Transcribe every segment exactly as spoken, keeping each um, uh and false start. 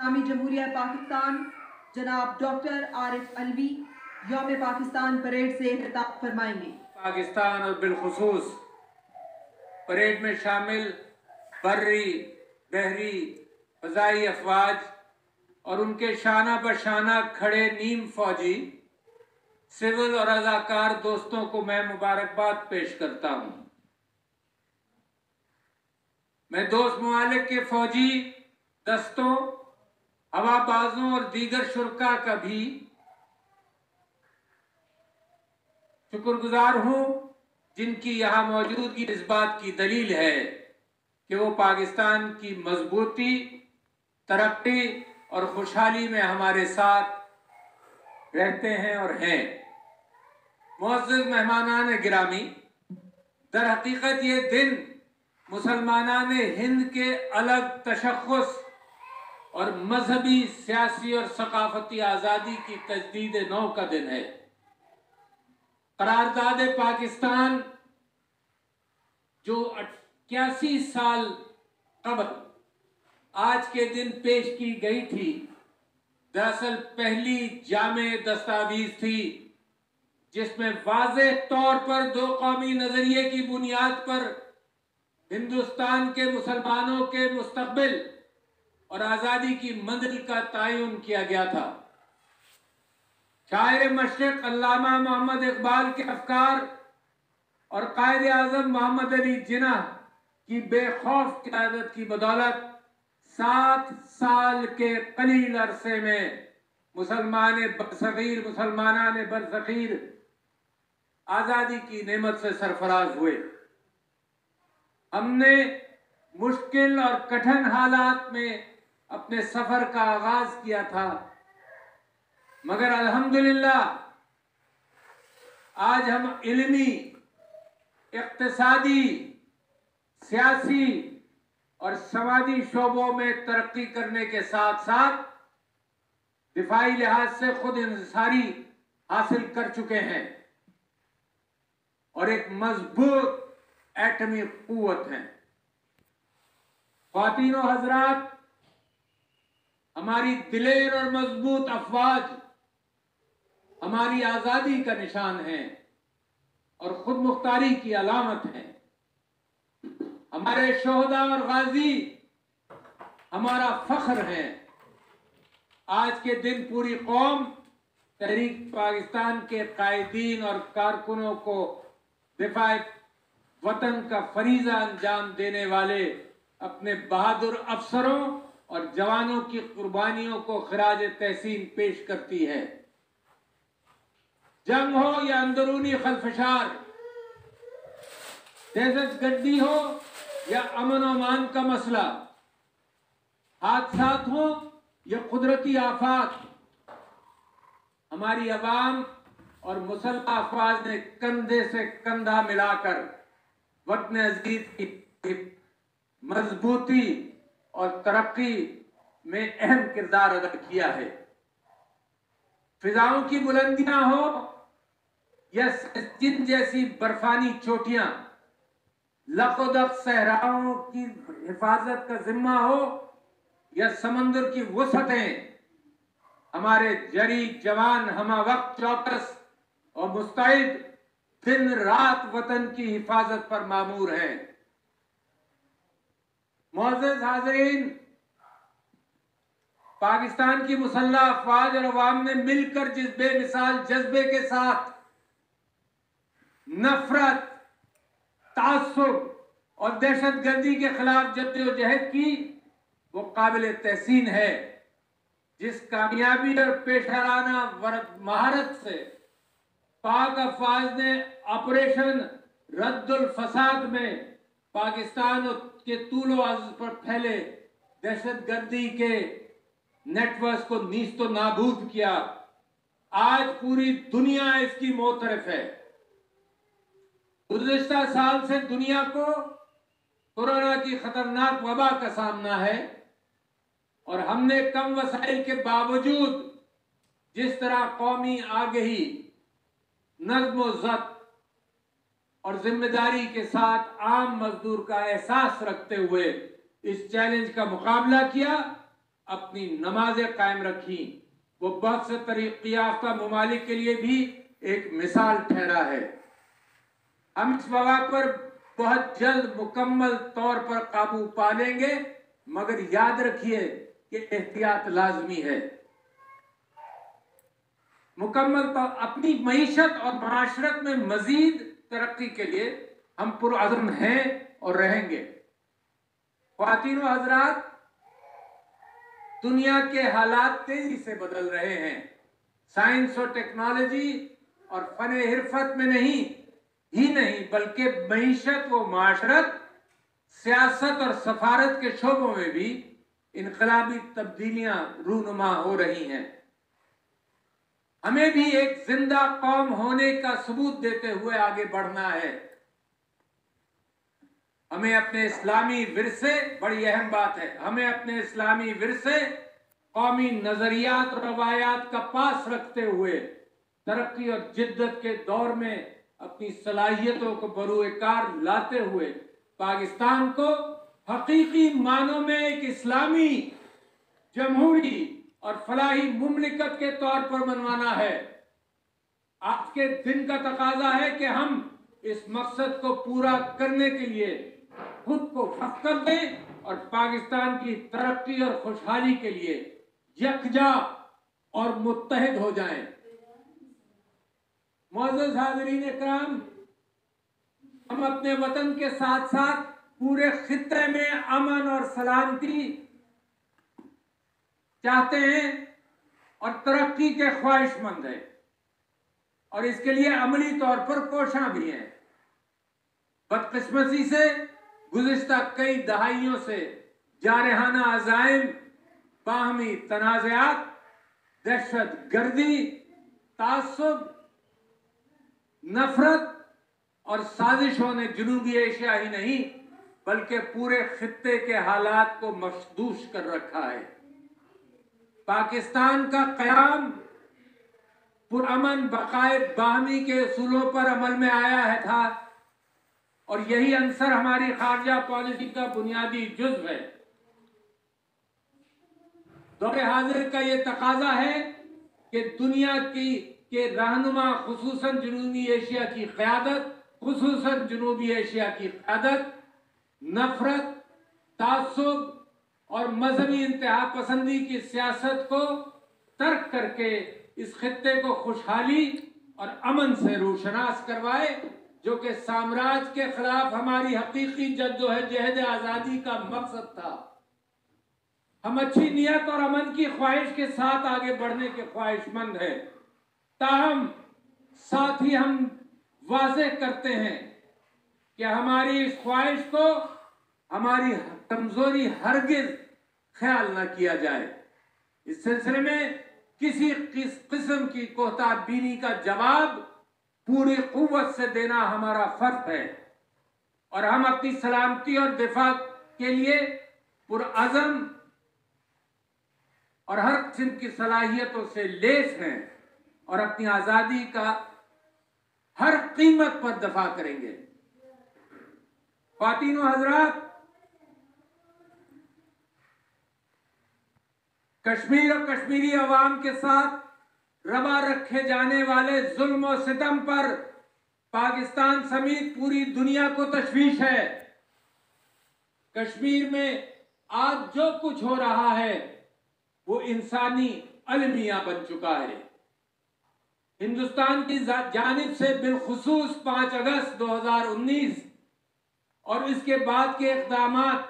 इस्लामी जमहूरिया पाकिस्तान जनाब डॉक्टर आरिफ अलवी यौम पाकिस्तान परेड से खिताब फरमाएंगे। पाकिस्तान और बिलखुसूस परेड में शामिल बर्री, बहरी, फ़ज़ाई अफवाज और उनके शाना बशाना खड़े नीम फौजी, सिविल और अज़ाकार दोस्तों को मैं मुबारकबाद पेश करता हूं। मैं दोस्त ममालिक के फौजी दस्तों, हवाबाजों और दीगर शुरका का भी शुक्रगुजार हूं, जिनकी यहाँ मौजूदगी इस बात की दलील है कि वो पाकिस्तान की मजबूती, तरक्की और खुशहाली में हमारे साथ रहते हैं और हैं। मुअज़्ज़ज़ मेहमानान गिरामी, दर हकीकत ये दिन मुसलमानान हिंद के अलग तशख़्ख़ुस और मजहबी, सियासी और सकाफती आज़ादी की तजदीद नौ का दिन है। करारदाद पाकिस्तान जो इक्यासी साल कबल आज के दिन पेश की गई थी, दरअसल पहली जामे दस्तावेज थी जिसमें वाज़ेह तौर पर दो कौमी नजरिए की बुनियाद पर हिंदुस्तान के मुसलमानों के मुस्तकबिल और आज़ादी की मंजिल का तयन किया गया था। शायर मशरिक़ अल्लामा मोहम्मद इकबाल के अफकार और कायदे आज़म मोहम्मद अली जिन्ना की बेखौफ क़यादत की बदौलत सात साल के कलील अरसे में मुसलमान बरसगीर मुसलमानान बरसगीर आज़ादी की नेमत से सरफराज हुए। हमने मुश्किल और कठिन हालात में अपने सफर का आगाज किया था, मगर अल्हम्दुलिल्लाह आज हम इल्मी, इक़्तिसादी, सियासी और समाजी शोबों में तरक्की करने के साथ साथ दिफाई लिहाज से खुद इंसारी हासिल कर चुके हैं और एक मजबूत एटमी कुव्वत है। ख्वातीन और हजरात, हमारी दिलेर और मजबूत अफवाज हमारी आजादी का निशान है और खुद मुख्तारी की अलामत है। हमारे शोहदा और गाजी हमारा फख्र है। आज के दिन पूरी कौम तहरीक पाकिस्तान के कायदीन और कारकुनों को दिफाए वतन का फरीजा अंजाम देने वाले अपने बहादुर अफसरों और जवानों की कुर्बानियों को खिराज तहसीन पेश करती है। जंग हो या अंदरूनी खलफशार, दहशतगर्दी हो या अमन अमान का मसला, हादसात हो या कुदरती आफात, हमारी अवाम और मुसल्लह अफवाज ने कंधे से कंधा मिलाकर वतन अजीज की मजबूती और तरक्की में अहम किरदार अदा किया है। फिजाओं की बुलंदियां हो या जिन जैसी बर्फानी चोटियां, लकोदक सहराओं की हिफाजत का जिम्मा हो या समंदर की वसअतें, हमारे जरी जवान हमा वक्त चौकस और मुस्तैद दिन रात वतन की हिफाजत पर मामूर हैं। मुअज़्ज़ज़ हाज़रीन, पाकिस्तान की मुसल्लह अफवाज और अवाम ने मिलकर जिस बेमिसाल जज्बे के साथ नफरत, तासुब और दहशतगर्दी के खिलाफ जद्दोजहद की, वो काबिल तहसीन है। जिस कामयाबी और पेशराना महारत से पाक अफवाज ने ऑपरेशन रद्दुल फसाद में पाकिस्तान के तूलो अर्ज़ पर फैले दहशतगर्दी के नेटवर्क को नीस्तो नाबूद किया, आज पूरी दुनिया इसकी मोतरफ है। गुज़िश्ता साल से दुनिया को कोरोना की खतरनाक वबा का सामना है और हमने कम वसाइल के बावजूद जिस तरह कौमी आगही, नज़्म ज़ब्त और जिम्मेदारी के साथ आम मजदूर का एहसास रखते हुए इस चैलेंज का मुकाबला किया, अपनी नमाजें कायम रखी, वो बहुत से तरक्की याफ्ता ममालिक के लिए भी एक मिसाल ठहरा है। हम इस वबा पर बहुत जल्द मुकम्मल तौर पर काबू पा लेंगे, मगर याद रखिए कि एहतियात लाजमी है। मुकम्मल तौर अपनी मईशत और माशरत में मजीद तरक्की के लिए हम पुरअज़्म हैं और रहेंगे। ख्वातीन व हज़रात, दुनिया के हालात तेजी से बदल रहे हैं। साइंस और टेक्नोलॉजी और फन हिरफत में नहीं ही नहीं बल्कि मईशत व माशरत, सियासत और सफारत के शोबों में भी इनकलाबी तब्दीलियां रूनुमा हो रही हैं। हमें भी एक जिंदा कौम होने का सबूत देते हुए आगे बढ़ना है। हमें अपने इस्लामी विरसे, बड़ी अहम बात है, हमें अपने इस्लामी विरसे, कौमी नजरियात और रवायात का पास रखते हुए तरक्की और जिद्दत के दौर में अपनी सलाहियतों को बरूएकार लाते हुए पाकिस्तान को हकीकी मानों में एक इस्लामी जमहूरी और फलाही मुमलिकत के तौर पर मनवाना है। आज के दिन का तकाजा है कि हम इस मकसद को पूरा करने के लिए खुद को वक्फ कर दें और पाकिस्तान की तरक्की और खुशहाली के लिए यकजा और मुत्तहिद हो जाएं। मोअज़्ज़ज़ हाज़रीन इकराम, हम अपने वतन के साथ साथ पूरे खित्ते में अमन और सलामती चाहते हैं और तरक्की के ख्वाहिशमंद हैं, और इसके लिए अमली तौर पर कोशां भी हैं। बदकिस्मती से गुज़िश्ता कई दहाइयों से जारहाना अज़ाइम, बाहमी तनाज़ात, दहशत गर्दी, तासुब, नफरत और साजिशों ने जनूबी एशिया ही नहीं बल्कि पूरे खित्ते के हालात को मशदूश कर रखा है। पाकिस्तान का क़याम पुरअमन बकाए बाहमी के उसूलों पर अमल में आया है था, और यही अंसर हमारी खारजा पॉलिसी का बुनियादी जुज़्व है। दौर हाजिर का ये तकाजा है कि दुनिया की के रहनुमा, खुसूसन जनूबी एशिया की क़यादत, खुसूसन जनूबी एशिया की क़यादत नफरत, तासुब और मजहबी इंतहा पसंदी की सियासत को तर्क करके इस खित्ते को खुशहाली और अमन से रोशनास करवाए, जो कि साम्राज्य के खिलाफ हमारी हकीकी जद्दोजहद आज़ादी का मकसद था। हम अच्छी नीयत और अमन की ख्वाहिश के साथ आगे बढ़ने के ख्वाहिशमंद हैं, ताहम साथ ही हम वाज़ेह करते हैं कि हमारी इस ख्वाहिश को हमारी कमजोरी हरगिज ख्याल न किया जाए। इस सिलसिले में किसी किस किस्म की कोताबीनी का जवाब पूरी कुव्वत से देना हमारा फर्ज है, और हम अपनी सलामती और दिफा के लिए पुरअज़म और हर किस्म की सलाहियतों से लेस हैं और अपनी आज़ादी का हर कीमत पर दफा करेंगे। ख्वातीन व हज़रात, कश्मीर और कश्मीरी अवाम के साथ रवा रखे जाने वाले जुल्म और सितम पर पाकिस्तान समेत पूरी दुनिया को तशवीश है। कश्मीर में आज जो कुछ हो रहा है वो इंसानी अलमिया बन चुका है। हिंदुस्तान की जानिब से बिलखुसूस पाँच अगस्त दो हजार उन्नीस और इसके बाद के इक़दामात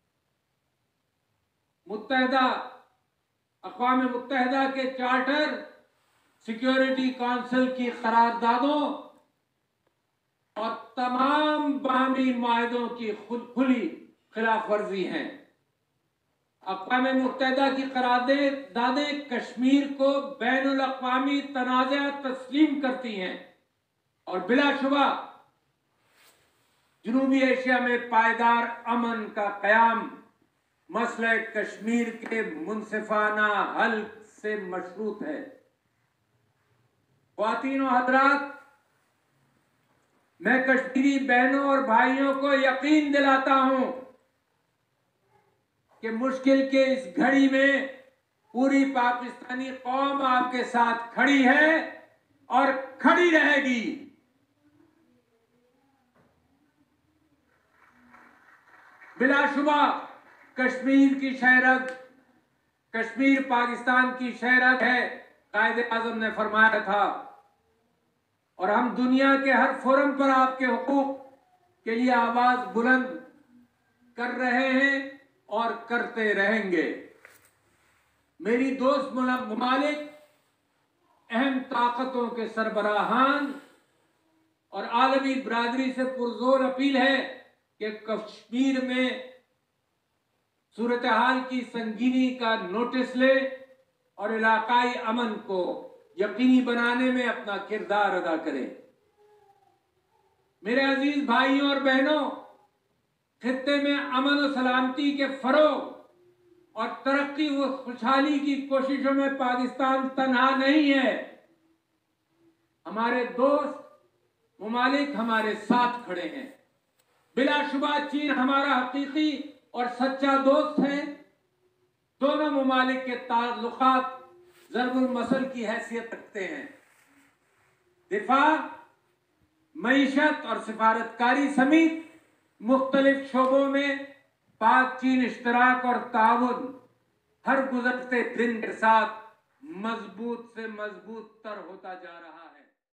मुत्तहदा अक़वाम मुत्तहदा के चार्टर, सिक्योरिटी काउंसिल की करारदादों और तमाम बाहमी माहिदों की खुद खुली खिलाफ वर्जी हैं। अक़वाम मुत्तहदा की करारदादें कश्मीर को बैनुल अक़वामी तनाज़ा तस्लीम करती हैं और बिलाशुबा जनूबी एशिया में पायदार अमन का क़याम मसले कश्मीर के मुनसिफाना हल से मशरूत है। ख्वातीन व हज़रात, मैं कश्मीरी बहनों और भाइयों को यकीन दिलाता हूं कि मुश्किल के इस घड़ी में पूरी पाकिस्तानी कौम आपके साथ खड़ी है और खड़ी रहेगी। बिलाशुबा कश्मीर की शहरत, कश्मीर पाकिस्तान की शहरत है, कायदे आजम ने फरमाया था। और हम दुनिया के हर फोरम पर आपके हुकूक के लिए आवाज बुलंद कर रहे हैं और करते रहेंगे। मेरी दोस्त मुमालिक, अहम ताकतों के सरबराहान और आलमी बरादरी से पुरजोर अपील है कि कश्मीर में सूरत हाल की संगीनी का नोटिस ले और इलाकाई अमन को यकीनी बनाने में अपना किरदार अदा करें। मेरे अजीज भाइयों और बहनों, खित्ते में अमन और सलामती के फरोग और तरक्की व खुशहाली की कोशिशों में पाकिस्तान तन्हा नहीं है। हमारे दोस्त मुमालिक हमारे साथ खड़े हैं। बिलाशुबा चीन हमारा हकीकी और सच्चा दोस्त है। दोनों मुमालिक के ताल्लुकात ज़रबुल मसल की हैसियत रखते हैं। दिफा, मईशत और सिफारतकारी समेत मुख्तलिफ शोबों में पाक चीन इश्तराक और ताउन हर गुजरते दिन के साथ मजबूत से मजबूत तर होता जा रहा है।